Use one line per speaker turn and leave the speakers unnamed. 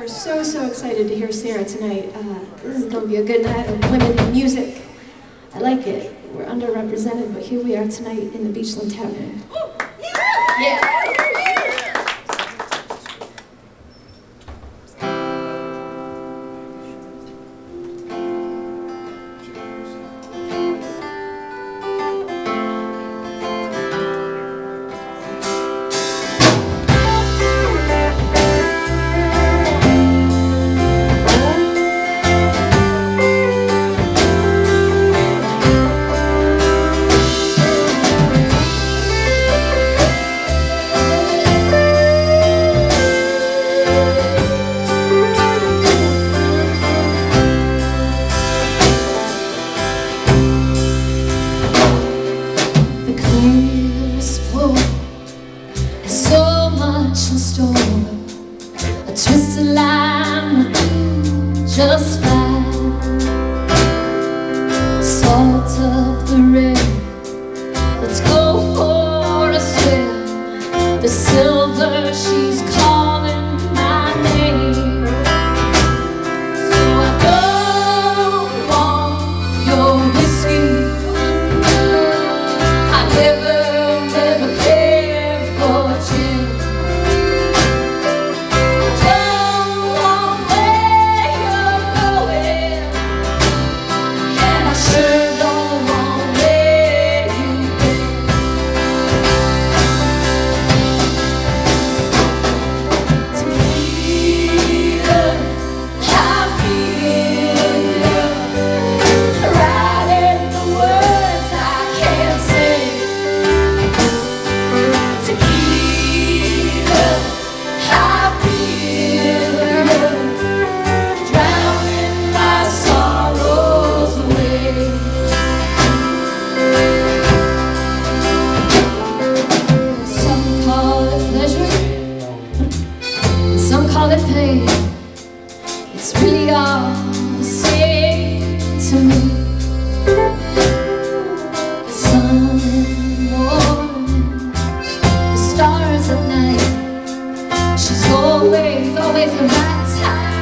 So excited to hear Sarah tonight. This is going to be a good night of women in music. I like it. We're underrepresented, but here we are tonight in the Beachland Tavern. Yeah.
A twisted line would do just fine. Salt up the rim, let's go for a swim. The silver, she's calling my name. So I don't want your whiskey. I never cared for gin. Some call it pain. It's really all the same to me. The sun in the morning, the stars at night. She's always the right time.